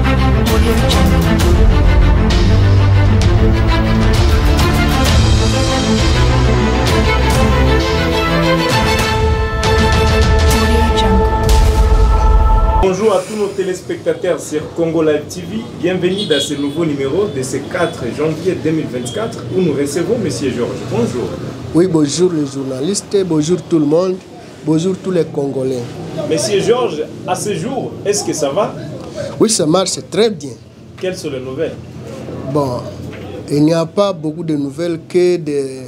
Bonjour à tous nos téléspectateurs sur Congo Live TV. Bienvenue dans ce nouveau numéro de ce 4 janvier 2024 où nous recevons M. Georges. Bonjour. Oui, bonjour les journalistes, bonjour tout le monde, bonjour tous les Congolais. Monsieur Georges, à ce jour, est-ce que ça va? Oui, ça marche très bien. Quelles sont les nouvelles? Bon, il n'y a pas beaucoup de nouvelles que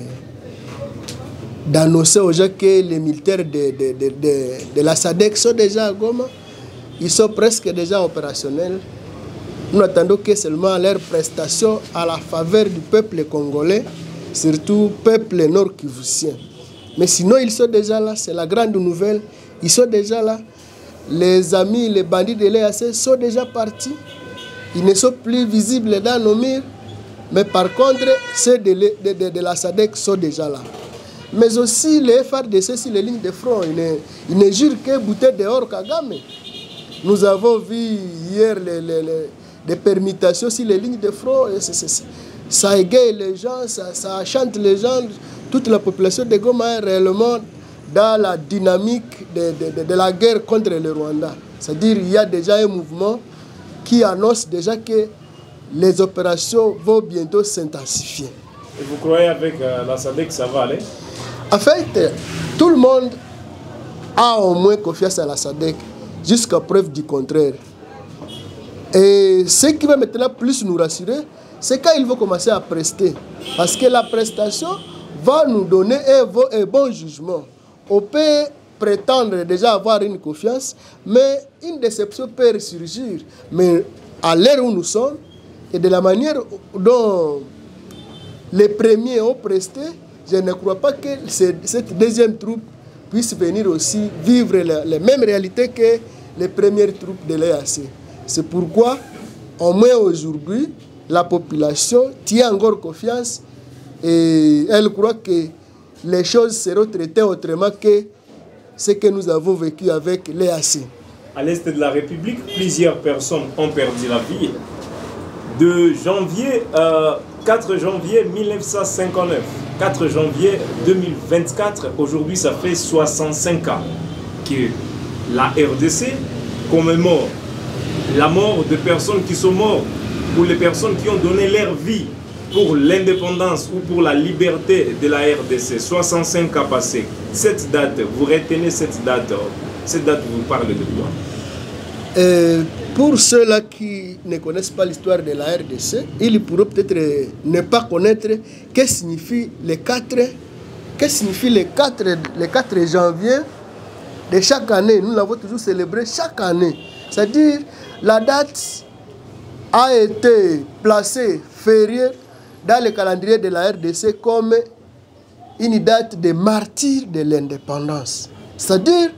d'annoncer aux gens que les militaires de la SADC sont déjà à Goma. Ils sont presque déjà opérationnels. Nous attendons que seulement leur prestation à la faveur du peuple congolais, surtout peuple nord-kivusien. Mais sinon, ils sont déjà là, c'est la grande nouvelle. Ils sont déjà là. Les amis, les bandits de l'EAC sont déjà partis. Ils ne sont plus visibles dans nos murs. Mais par contre, ceux de la SADC sont déjà là. Mais aussi, les FARDC sur les lignes de front, ils ne jurent que bouter dehors Kagame. Nous avons vu hier des permutations sur les lignes de front. Et ça égaye les gens, ça chante les gens. Toute la population de Goma est réellement dans la dynamique de la guerre contre le Rwanda. C'est-à-dire qu'il y a déjà un mouvement qui annonce déjà que les opérations vont bientôt s'intensifier. Et vous croyez avec la SADC que ça va aller? En fait, tout le monde a au moins confiance à la SADC. Jusqu'à preuve du contraire. Et ce qui va maintenant plus nous rassurer, c'est quand ils vont commencer à prester. Parce que la prestation va nous donner un bon jugement. On peut prétendre déjà avoir une confiance, mais une déception peut ressurgir. Mais à l'heure où nous sommes, et de la manière dont les premiers ont presté, je ne crois pas que cette deuxième troupe puisse venir aussi vivre les mêmes réalités que les premières troupes de l'EAC. C'est pourquoi, au moins aujourd'hui, la population tient encore confiance et elle croit que les choses seront traitées autrement que ce que nous avons vécu avec l'EAC. À l'est de la République, plusieurs personnes ont perdu la vie. De 4 janvier 1959, 4 janvier 2024, aujourd'hui ça fait 65 ans que la RDC commémore la mort de personnes qui sont mortes, pour les personnes qui ont donné leur vie pour l'indépendance ou pour la liberté de la RDC. 65 ans passés. Cette date, vous retenez cette date vous parle de quoi? Pour ceux-là qui ne connaissent pas l'histoire de la RDC, ils pourraient peut-être ne pas connaître que signifie les 4 janvier de chaque année. Nous l'avons toujours célébré chaque année. C'est-à-dire, la date a été placée fériée dans le calendrier de la RDC comme une date de martyr de l'indépendance. C'est-à-dire,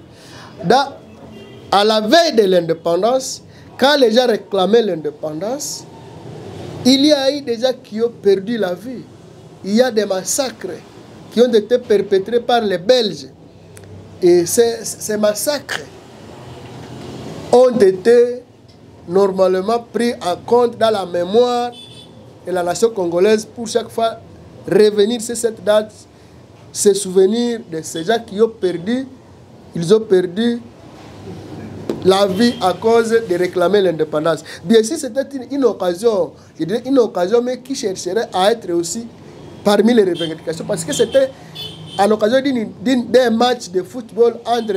à la veille de l'indépendance, quand les gens réclamaient l'indépendance, il y a eu des gens qui ont perdu la vie. Il y a des massacres qui ont été perpétrés par les Belges. Et ces massacres ont été normalement pris en compte dans la mémoire de la nation congolaise pour chaque fois revenir sur cette date, se souvenir de ces gens qui ont perdu, ils ont perdu la vie à cause de réclamer l'indépendance. Bien sûr, c'était une occasion, je dirais une occasion, mais qui chercherait à être aussi parmi les revendications, parce que c'était à l'occasion d'un match de football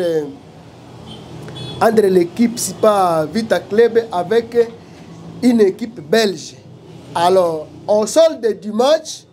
entre l'équipe SIPA Vita Club avec une équipe belge. Alors, au solde du match,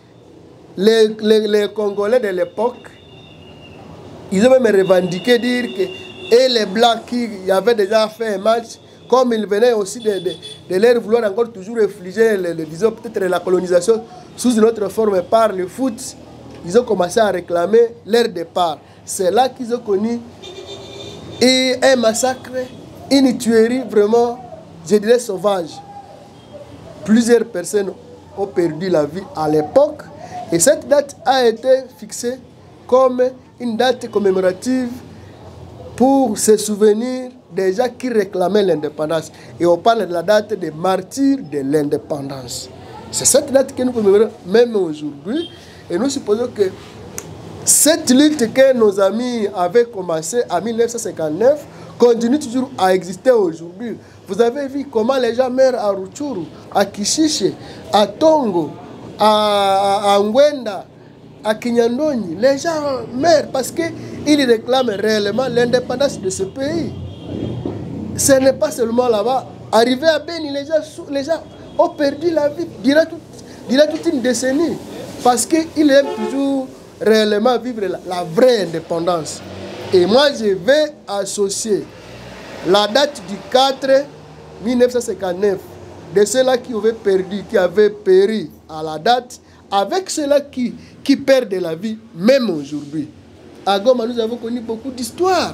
les Congolais de l'époque, ils ont même revendiqué dire que et les Blancs qui avaient déjà fait un match, comme ils venaient aussi de leur vouloir encore toujours infliger, disons peut-être la colonisation sous une autre forme par le foot, ils ont commencé à réclamer leur départ. C'est là qu'ils ont connu un massacre, une tuerie vraiment, je dirais, sauvage. Plusieurs personnes ont perdu la vie à l'époque et cette date a été fixée comme une date commémorative pour se souvenir déjà qui réclamaient l'indépendance. Et on parle de la date des martyrs de l'indépendance. C'est cette date que nous commémorons même aujourd'hui. Et nous supposons que cette lutte que nos amis avaient commencé en 1959 continue toujours à exister aujourd'hui. Vous avez vu comment les gens meurent à Rutshuru, à Kishiche, à Tongo, à Ngwenda, à Kinyandoni. Les gens meurent parce qu'ils réclament réellement l'indépendance de ce pays. Ce n'est pas seulement là-bas. Arrivé à Beni, les gens ont perdu la vie durant toute une décennie parce qu'ils aiment toujours réellement vivre la vraie indépendance. Et moi, je vais associer la date du 4 1959 de ceux-là qui avaient péri à la date avec ceux-là qui perdent la vie, même aujourd'hui. À Goma, nous avons connu beaucoup d'histoires.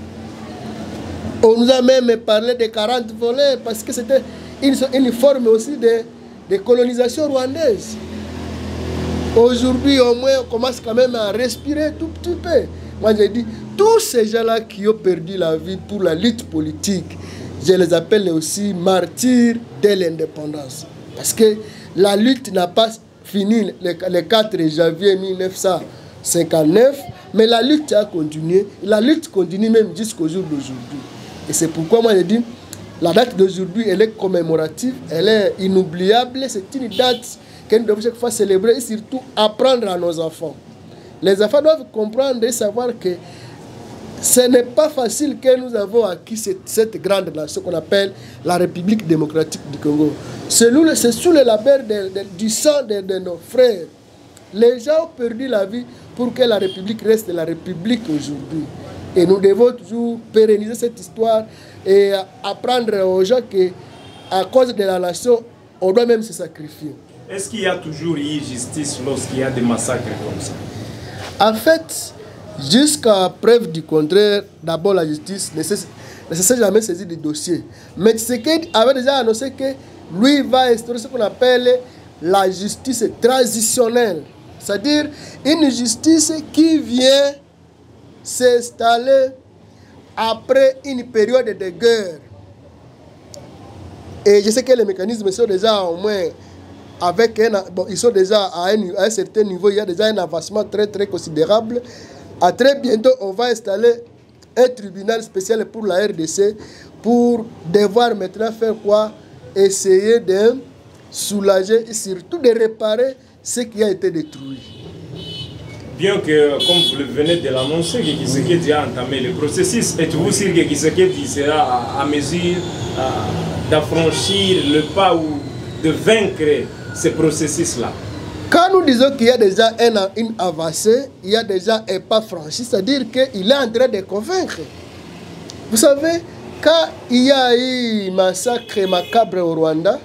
On nous a même parlé des 40 voleurs parce que c'était une forme aussi de colonisation rwandaise. Aujourd'hui, au moins, on commence quand même à respirer tout petit peu. Moi, j'ai dit, tous ces gens-là qui ont perdu la vie pour la lutte politique, je les appelle aussi martyrs de l'indépendance. Parce que la lutte n'a pas fini le 4 janvier 1959, mais la lutte a continué. La lutte continue même jusqu'au jour d'aujourd'hui. Et c'est pourquoi moi, j'ai dit, la date d'aujourd'hui, elle est commémorative, elle est inoubliable. C'est une date que nous devons chaque fois célébrer et surtout apprendre à nos enfants. Les enfants doivent comprendre et savoir que ce n'est pas facile que nous avons acquis cette grande nation qu'on appelle la République démocratique du Congo. C'est sous le labeur du sang de nos frères. Les gens ont perdu la vie pour que la République reste la République aujourd'hui. Et nous devons toujours pérenniser cette histoire et apprendre aux gens qu'à cause de la nation, on doit même se sacrifier. Est-ce qu'il y a toujours eu justice lorsqu'il y a des massacres comme ça? En fait, jusqu'à preuve du contraire, d'abord la justice ne s'est jamais saisie du dossier. Mais Tshisekedi avait déjà annoncé que lui va instaurer ce qu'on appelle la justice transitionnelle. C'est-à-dire une justice qui vient s'installer après une période de guerre. Et je sais que les mécanismes sont déjà au moins ils sont déjà à un certain niveau, il y a déjà un avancement très très considérable. À très bientôt, on va installer un tribunal spécial pour la RDC pour devoir maintenant faire quoi? Essayer de soulager et surtout de réparer ce qui a été détruit. Bien que, comme vous venez de l'annoncer, que Tshisekedi a entamé le processus, êtes-vous sûr que Tshisekedi sera à mesure d'affranchir le pas ou de vaincre ce processus-là? Quand nous disons qu'il y a déjà une avancée, il y a déjà un pas franchi, c'est-à-dire qu'il est en train de convaincre. Vous savez, quand il y a eu un massacre macabre au Rwanda,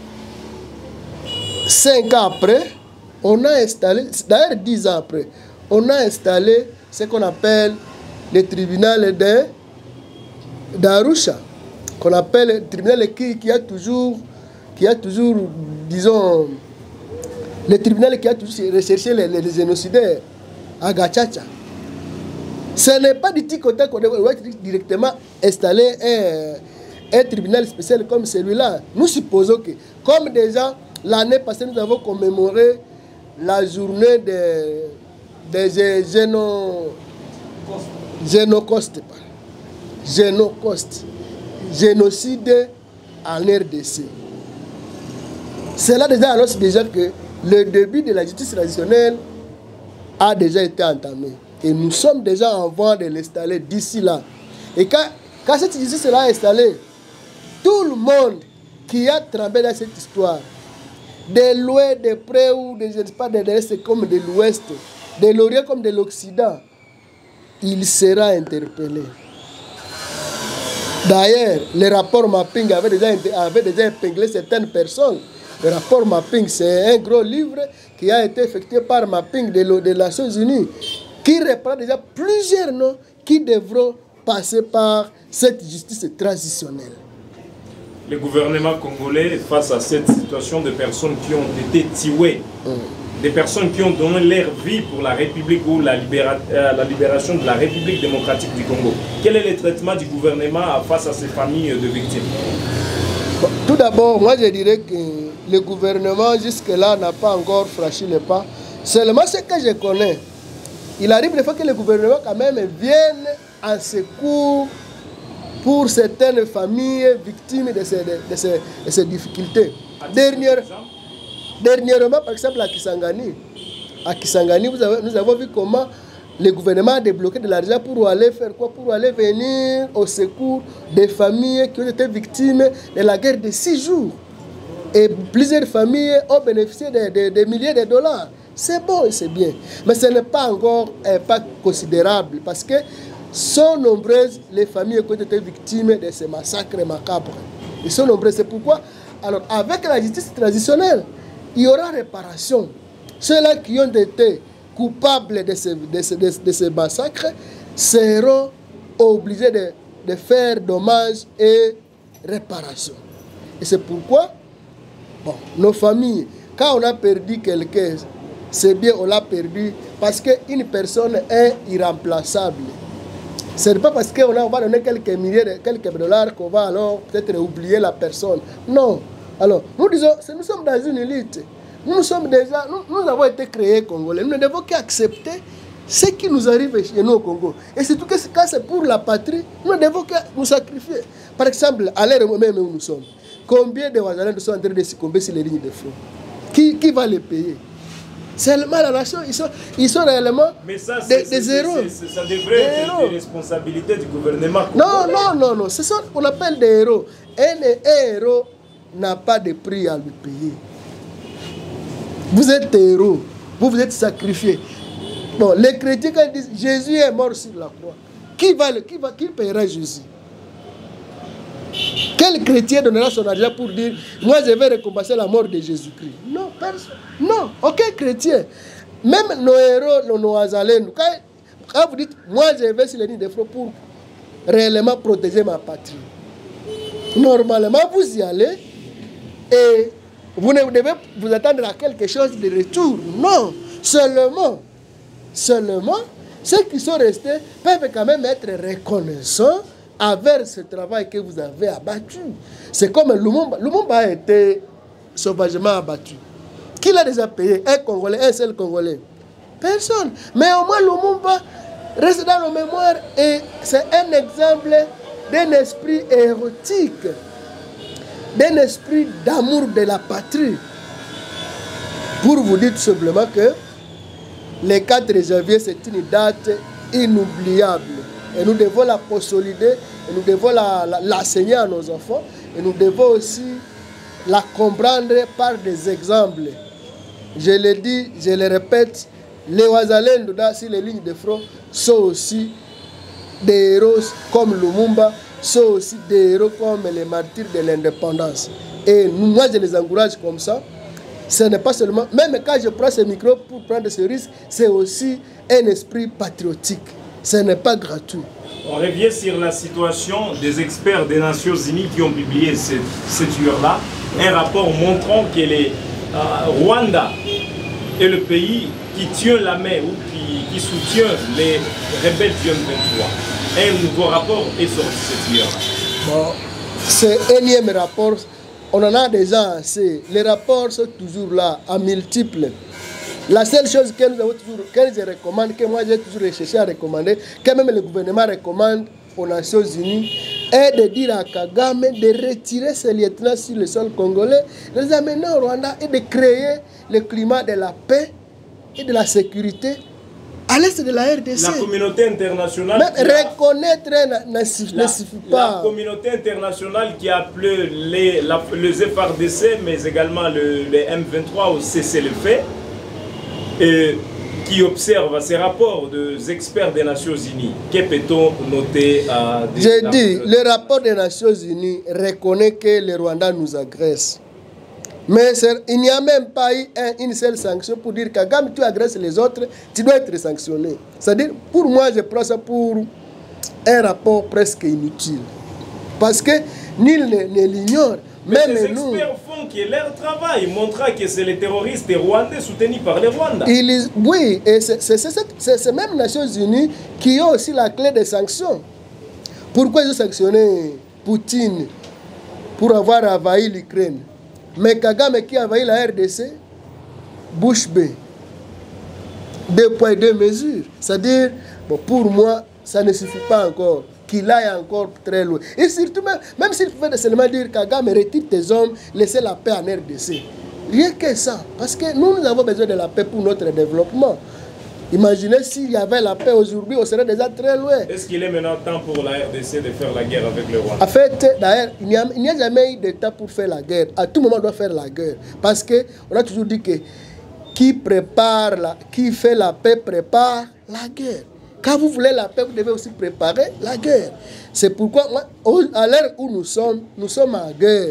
5 ans après, on a installé, d'ailleurs 10 ans après, on a installé ce qu'on appelle le tribunal d'Arusha, qu'on appelle le tribunal qui a toujours, disons, le tribunal qui a toujours recherché les génocidaires à Gachacha. Ce n'est pas du tout côté qu'on doit directement installer un tribunal spécial comme celui-là. Nous supposons que, comme déjà l'année passée, nous avons commémoré la journée des génocide en RDC. Cela déjà annonce déjà que le début de la justice traditionnelle a déjà été entamé. Et nous sommes déjà en voie de l'installer d'ici là. Et quand cette justice sera installée, tout le monde qui a trempé dans cette histoire, de l'ouest, de près ou de, je ne sais pas, de l'est comme de l'ouest, de l'orient comme de l'occident, il sera interpellé. D'ailleurs, le rapport mapping avait déjà épinglé certaines personnes. Le rapport mapping, c'est un gros livre qui a été effectué par mapping des Nations Unies, qui reprend déjà plusieurs noms qui devront passer par cette justice transitionnelle. Le gouvernement congolais, face à cette situation de personnes qui ont été tuées des personnes qui ont donné leur vie pour la République ou la libération de la République démocratique du Congo. Quel est le traitement du gouvernement face à ces familles de victimes? Bon, tout d'abord, moi je dirais que le gouvernement jusque-là n'a pas encore franchi le pas. Seulement ce que je connais, il arrive des fois que le gouvernement quand même vienne en secours pour certaines familles victimes de ces difficultés. Dernièrement, par exemple, à Kisangani, nous avons vu comment le gouvernement a débloqué de l'argent pour aller faire quoi? Pour aller venir au secours des familles qui ont été victimes de la guerre de 6 jours. Et plusieurs familles ont bénéficié de milliers de dollars. C'est bon et c'est bien. Mais ce n'est pas encore pas considérable parce que sont nombreuses les familles qui ont été victimes de ces massacres macabres. Ils sont nombreuses. C'est pourquoi, alors, avec la justice traditionnelle, il y aura réparation. Ceux-là qui ont été coupables de ces massacres seront obligés de faire dommages et réparation. Et c'est pourquoi, bon, nos familles, quand on a perdu quelqu'un, c'est bien, on l'a perdu parce qu'une personne est irremplaçable. Ce n'est pas parce qu'on va donner quelques milliers, quelques dollars qu'on va alors peut-être oublier la personne. Non. Alors, nous disons, nous sommes dans une élite. Nous avons été créés Congolais. Nous ne devons qu'accepter ce qui nous arrive chez nous au Congo. Et surtout que quand c'est pour la patrie, nous ne devons que nous sacrifier. Par exemple, à l'ère même où nous sommes, combien de Wazalènes sont en train de succomber sur les lignes de front? Qui va les payer? Seulement la nation, ils sont réellement des héros. Ça devrait être des responsabilités du gouvernement. Non. C'est ça qu'on appelle des héros. Un héros n'a pas de prix à lui payer. Vous êtes héros, vous vous êtes sacrifiés. Bon, les chrétiens quand ils disent Jésus est mort sur la croix, qui paiera Jésus? Quel chrétien donnera son argent pour dire moi je vais récompenser la mort de Jésus-Christ? Non, personne. Non, aucun chrétien. Même nos héros, nos Azalènes, quand vous dites moi je vais sur les lignes de front pour réellement protéger ma patrie, normalement vous y allez et vous ne devez vous attendre à quelque chose de retour. Non, seulement ceux qui sont restés peuvent quand même être reconnaissants avec ce travail que vous avez abattu. C'est comme Lumumba. Lumumba a été sauvagement abattu. Qui l'a déjà payé? Un Congolais, un seul Congolais? Personne. Mais au moins Lumumba reste dans nos mémoires et c'est un exemple d'un esprit érotique, d'un esprit d'amour de la patrie. Pour vous dire tout simplement que le 4 janvier, c'est une date inoubliable. Et nous devons la consolider, et nous devons l'enseigner à nos enfants, et nous devons aussi la comprendre par des exemples. Je le dis, je le répète, les Wazalènes sur les lignes de front sont aussi des héros comme Lumumba, sont aussi des héros comme les martyrs de l'indépendance. Et moi, je les encourage comme ça. Ce n'est pas seulement, même quand je prends ce micro pour prendre ce risque, c'est aussi un esprit patriotique. Ce n'est pas gratuit. On revient sur la situation des experts des Nations Unies qui ont publié cette heure-là, un rapport montrant que les Rwanda est le pays qui tient la main ou qui soutient les rebelles du M23. Un nouveau rapport est sorti cette heure-là. Bon, ce énième rapport, on en a déjà assez. Les rapports sont toujours là, à multiples. La seule chose que nous avons toujours, que je recommande, que moi j'ai toujours recherché à recommander, que même le gouvernement recommande aux Nations Unies, est de dire à Kagame de retirer ses lieutenants sur le sol congolais, de les amener au Rwanda et de créer le climat de la paix et de la sécurité à l'est de la RDC. La communauté internationale... Même reconnaître ne suffit pas. La communauté internationale qui a appelé les FARDC, mais également les M23 au cessez-le-feu, et qui observe ces rapports des experts des Nations Unies. Que peut-on noter J'ai dit, le rapport des Nations Unies reconnaît que le Rwanda nous agresse. Mais il n'y a même pas eu une seule sanction pour dire que quand tu agresses les autres, tu dois être sanctionné. C'est-à-dire, pour moi, je prends ça pour un rapport presque inutile. Parce que nul ne l'ignore. Mais les experts font que leur travail montrera que c'est les terroristes rwandais soutenus par les Rwandais. Oui, et c'est ces mêmes Nations Unies qui ont aussi la clé des sanctions. Pourquoi ils ont sanctionné Poutine pour avoir envahi l'Ukraine? Mais Kagame qui a envahi la RDC, bouche bée. 2 poids et 2 mesures. C'est-à-dire, bon, pour moi, ça ne suffit pas encore. Qu'il aille encore très loin. Et surtout, même s'il pouvait seulement dire Kagame, retire tes hommes, laissez la paix en RDC. Rien que ça. Parce que nous avons besoin de la paix pour notre développement. Imaginez s'il y avait la paix aujourd'hui, on serait déjà très loin. Est-ce qu'il est maintenant temps pour la RDC de faire la guerre avec le Rwanda? En fait, d'ailleurs, il n'y a jamais eu de temps pour faire la guerre. À tout moment, on doit faire la guerre. Parce qu'on a toujours dit que qui fait la paix prépare la guerre. Quand vous voulez la paix, vous devez aussi préparer la guerre. C'est pourquoi, à l'heure où nous sommes en guerre.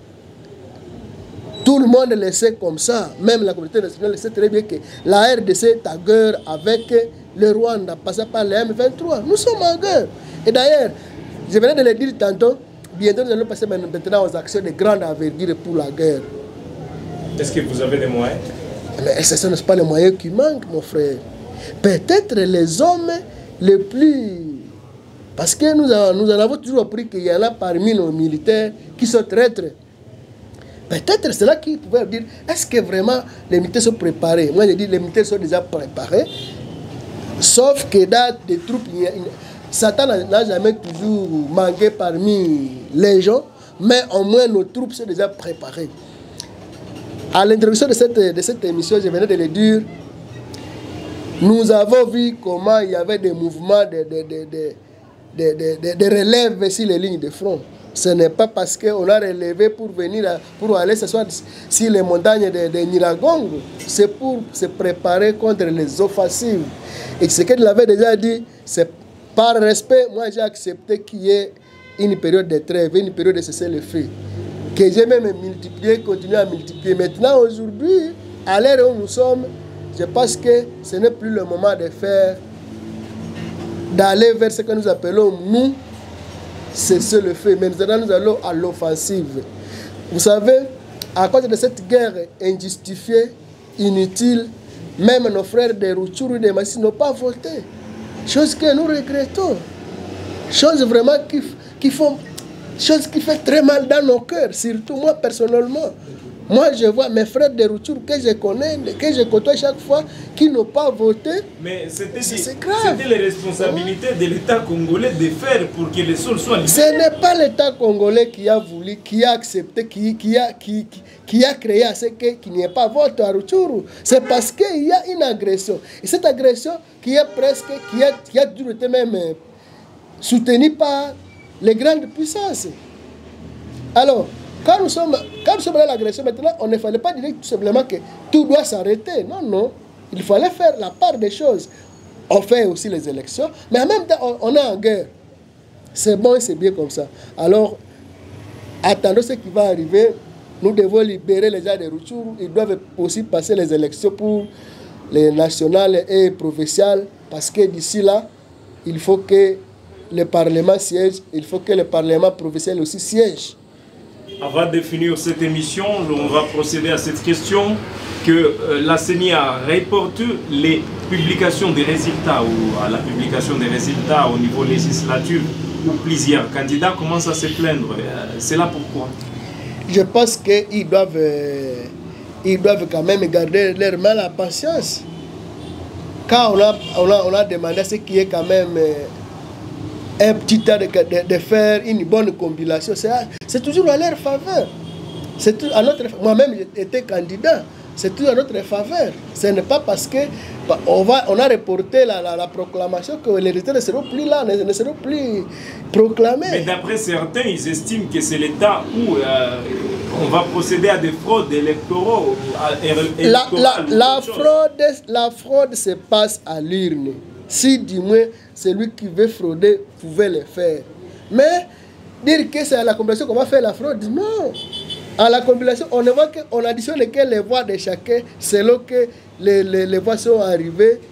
Tout le monde le sait comme ça. Même la communauté nationale le sait très bien que la RDC est en guerre avec le Rwanda, passant par les M23. Nous sommes en guerre. Et d'ailleurs, je venais de le dire tantôt, bientôt nous allons passer maintenant aux actions de grande envergure pour la guerre. Est-ce que vous avez des moyens? Mais ce ne sont pas les moyens qui manquent, mon frère. Peut-être les hommes les plus... Parce que nous en avons toujours appris qu'il y en a parmi nos militaires qui sont traîtres. Peut-être c'est là qu'ils pouvaient dire, est-ce que vraiment les militaires sont préparés? Moi je dis, les militaires sont déjà préparés. Sauf que dans des troupes, Satan n'a jamais toujours manqué parmi les gens, mais au moins nos troupes sont déjà préparées. À l'introduction de cette émission, je venais de le dire, nous avons vu comment il y avait des mouvements de relève sur les lignes de front. Ce n'est pas parce qu'on a relevé pour aller s'asseoir sur les montagnes de Nyiragongo. C'est pour se préparer contre les offensives. Et ce qu'il avait déjà dit, c'est par respect, moi j'ai accepté qu'il y ait une période de trêve, une période de cessez-le-feu. Que j'ai même multiplié, continué à multiplier. Maintenant, aujourd'hui, à l'heure où nous sommes, je pense que ce n'est plus le moment de d'aller vers ce que nous appelons, nous, cessez-le-feu. Mais maintenant, nous allons à l'offensive. Vous savez, à cause de cette guerre injustifiée, inutile, même nos frères de Rutshuru et de Masisi n'ont pas voté. Chose que nous regrettons. Chose vraiment qui fait très mal dans nos cœurs, surtout moi personnellement. Moi, je vois mes frères de Rutshuru que je connais, que je côtoie chaque fois, qui n'ont pas voté. Mais c'était les responsabilités de l'État congolais de faire pour que les sols soient libérés. Ce n'est pas l'État congolais qui a voulu, qui a accepté, qui a créé à ce qu'il n'y ait pas vote à Rutshuru. C'est parce qu'il y a une agression. Et cette agression qui a toujours été même soutenue par les grandes puissances. Alors, quand nous sommes dans l'agression maintenant, on ne fallait pas dire tout simplement que tout doit s'arrêter. Non, non. Il fallait faire la part des choses. On fait aussi les élections, mais en même temps, on est en guerre. C'est bon et c'est bien comme ça. Alors, attendons ce qui va arriver. Nous devons libérer les gens de Rutshuru. Ils doivent aussi passer les élections pour les nationales et provinciales, parce que d'ici là, il faut que le Parlement siège, il faut que le Parlement provincial aussi siège. Avant de finir cette émission, on va procéder à cette question que la CENI a reporté les publications des résultats ou à la publication des résultats au niveau législatif où plusieurs candidats commencent à se plaindre. C'est là pourquoi? Je pense qu'ils doivent quand même garder leur mal à patience. Quand on a demandé à ce qu'il y ait quand même un petit temps de faire une bonne compilation, c'est toujours à leur faveur. Moi-même, j'étais candidat. C'est toujours à notre faveur. Ce n'est pas parce qu'on a reporté la proclamation que les résultats ne seront plus là, ne seront plus proclamés. Mais d'après certains, ils estiment que c'est l'état où on va procéder à des fraudes électoraux. La fraude se passe à l'urne. Si du moins celui qui veut frauder pouvait le faire. Mais dire que c'est à la compilation qu'on va faire la fraude, non. À la compilation, on additionne les voix de chacun selon que les voix sont arrivées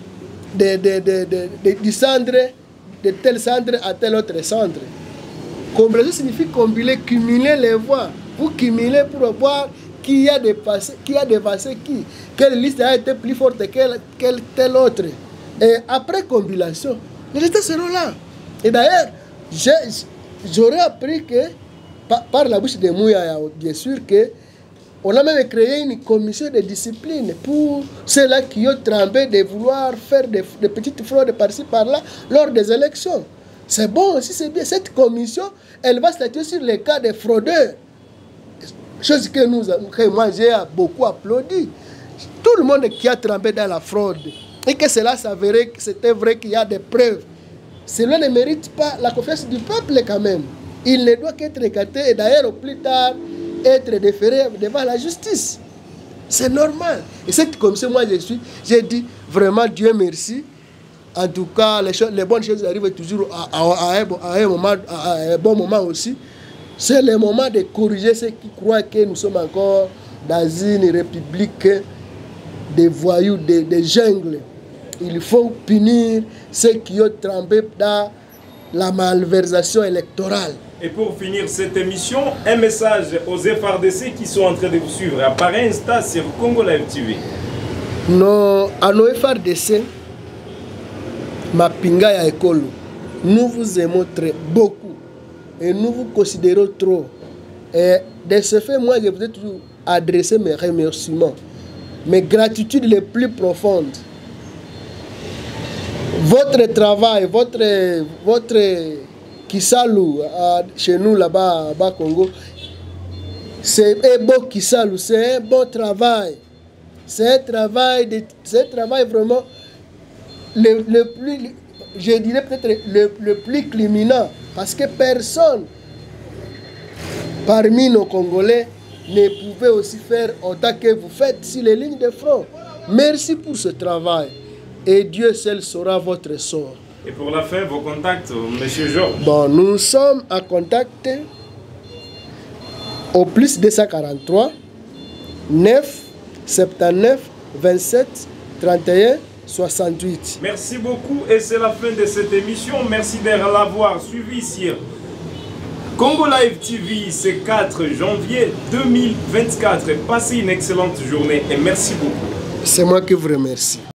du centre, de tel centre à tel autre centre. Combinaison signifie combiner, cumuler les voix. Vous cumulez pour voir qui a dépassé qui. Quelle liste a été plus forte que telle autre. Et après compilation, les résultats seront là. Et d'ailleurs, j'aurais appris que, par la bouche de Mouya, bien sûr, que on a même créé une commission de discipline pour ceux-là qui ont trempé de vouloir faire des petites fraudes par-ci par-là lors des élections. C'est bon aussi, c'est bien. Cette commission, elle va statuer sur les cas des fraudeurs. Chose que moi j'ai beaucoup applaudi. Tout le monde qui a trempé dans la fraude et que cela s'avérait que c'était vrai qu'il y a des preuves, cela ne mérite pas la confiance du peuple quand même. Il ne doit qu'être écarté et d'ailleurs au plus tard être déféré devant la justice. C'est normal. Et cette commission, moi j'ai dit vraiment Dieu merci. En tout cas, les bonnes choses arrivent toujours à un bon moment aussi. C'est le moment de corriger ceux qui croient que nous sommes encore dans une république des voyous, des jungles. Il faut punir ceux qui ont trempé dans la malversation électorale. Et pour finir cette émission, un message aux FRDC qui sont en train de vous suivre par Insta sur Congo Live TV. Non, à nos FRDC, ma pinga ya école, nous vous aimons beaucoup et nous vous considérons trop. Et de ce fait, moi, je voudrais toujours adresser mes remerciements, mes gratitudes les plus profondes. Votre travail, votre Kisalu, chez nous là-bas, à Congo, c'est un beau Kisalu, c'est un bon travail. C'est un travail vraiment le plus, je dirais peut-être le plus criminel, parce que personne parmi nos Congolais ne pouvait aussi faire autant que vous faites sur les lignes de front. Merci pour ce travail et Dieu seul saura votre sort. Et pour la fin, vos contacts, M. Georges? Bon, nous sommes en contact au plus 243 9 79 27 31 68. Merci beaucoup et c'est la fin de cette émission. Merci de l'avoir suivi sur Congo Live TV ce 4 janvier 2024. Passez une excellente journée et merci beaucoup. C'est moi qui vous remercie.